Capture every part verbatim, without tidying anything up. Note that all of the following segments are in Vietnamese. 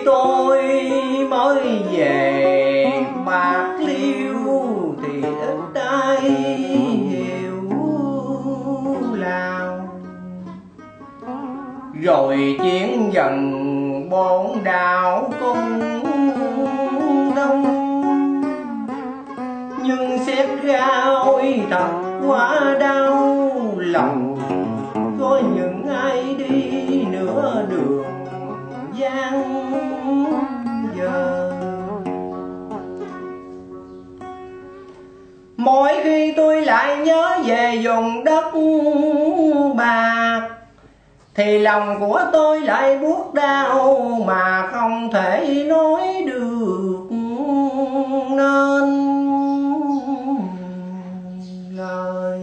tôi mới về Bạc Liêu thì ít ai hiểu lao. Rồi chuyển dần bốn đạo công đông, nhưng xét ra ôi thật quá đau lòng. Có những ai đi nửa đường gian giờ. Mỗi khi tôi lại nhớ về vùng đất bạc thì lòng của tôi lại buốt đau mà không thể nói được nên lời.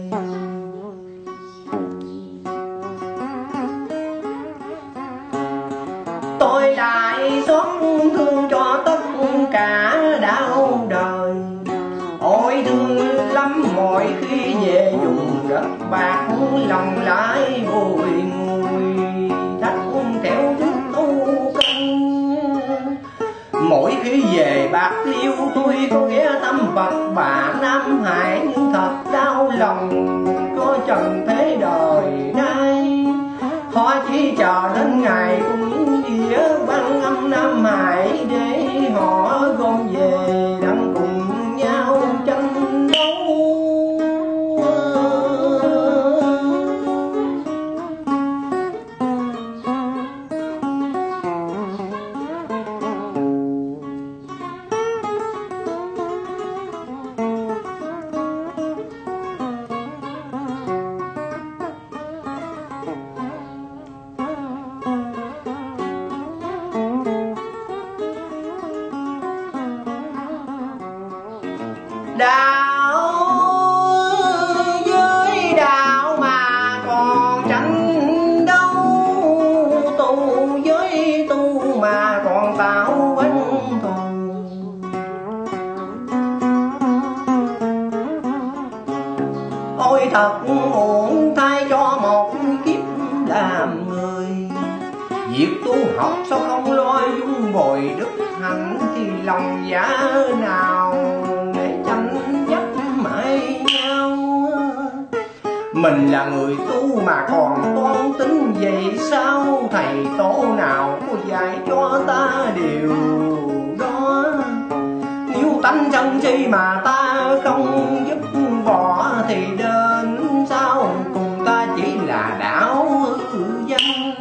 Tôi lại xót thương cho tất cả đau đời. Ôi thương lắm mỗi khi về vùng đất bạc, lòng lại bồi ngùi thắt theo thức tu cân. Mỗi khi về Bạc Liêu tôi có ghé thăm Phật bà Nam Hải, nhưng thật đau lòng có trần thế đời nay. Họ chỉ chờ đến ngày cũng nghĩa băng âm Nam Hải để họ gom về đặng cùng nhau tranh đấu. Đạo với đạo mà còn tranh đấu, tu với tu mà còn tạo oán thù. Ôi thật uổng thay cho một kiếp làm người. Việc tu học sao không lo dung bồi đức hạnh, thì lòng giả nào để tranh chấp mãi nhau. Mình là người tu mà còn toan tính vậy sao? Thầy tổ nào có dạy cho ta điều đó? Nếu tánh sân si mà ta không giúp bỏ, thì đến sau cùng ta chỉ là đạo danh.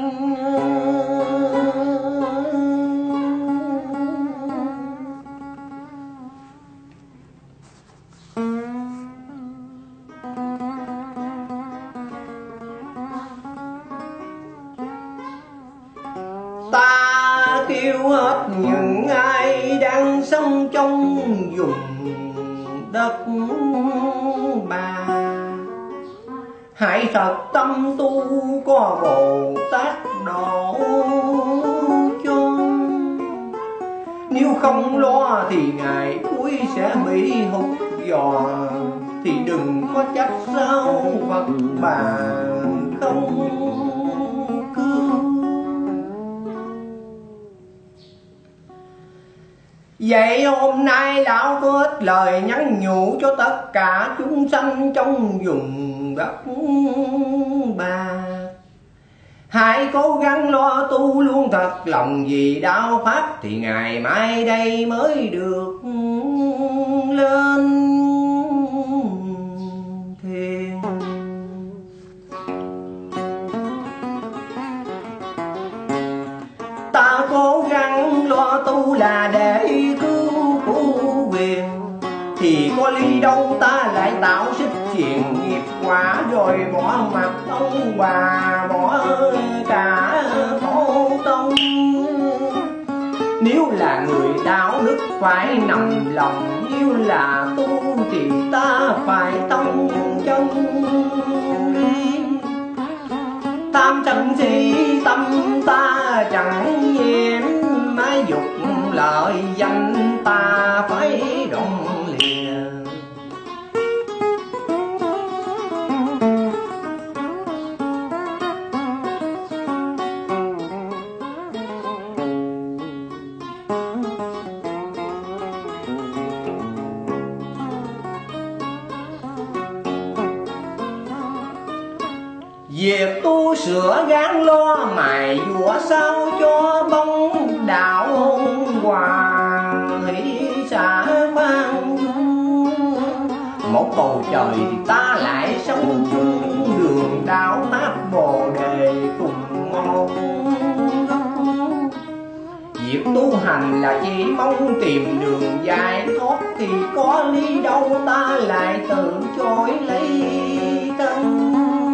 Ta kêu hết những ai đang sống trong vùng đất bà, hãy thật tâm tu có Bồ Tát độ cho. Nếu không lo thì ngày cuối sẽ bị hụt giò, thì đừng có trách sao Phật bà không cứu. Vậy hôm nay lão có ít lời nhắn nhủ cho tất cả chúng sanh trong vùng đất bà. Hãy cố gắng lo tu luôn thật lòng, vì đạo pháp thì ngày mai đây mới được lên thiên. Ta cố gắng lo tu là để cứu cứu quyền, thì có ly đâu ta lại tạo xích chuyện nghiệp quả, rồi bỏ mặt ông bà bỏ cả tổ tông. Nếu là người đạo đức phải nằm lòng, nếu là tu thì ta phải tông chân lý. Tam sân si tâm ta chẳng nhiễm, mái dục lợi danh ta phải đoạn lìa. Việc tu sửa gán lo mài dũa sao cho bóng đạo hòa hỷ xã mang. Một bầu trời thì ta lại sống chung đường đạo tháp bồ đề cùng một gốc. Việc tu hành là chỉ mong tìm đường giải thoát, thì có lý đâu ta lại từ chối lấy thân.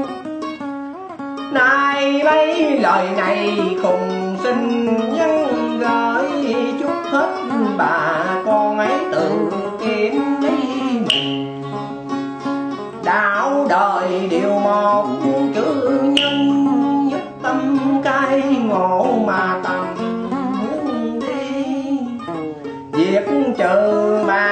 Nay mấy lời này cùng xin nhân gửi, chúc hết bà con ấy tự kiếm đi mình. Đạo đời điều một chữ nhân, nhất tâm cai ngộ mà tầm hướng đi. Việc trừ mà